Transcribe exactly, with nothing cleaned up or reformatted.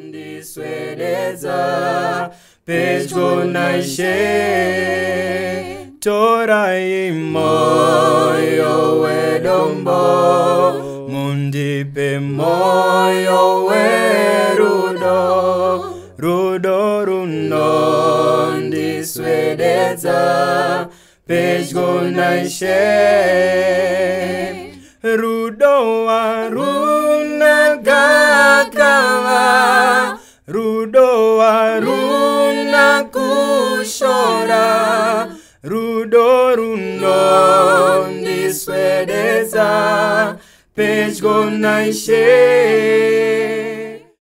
ndiswedeza pedyo naishe torai moyo wedombo mundipe moyo werudo rudo runo ndiswedeza pedyo naishe rudo waruna gakava rudo waruna kushora rudo runo ndiswedeza pedyo naishe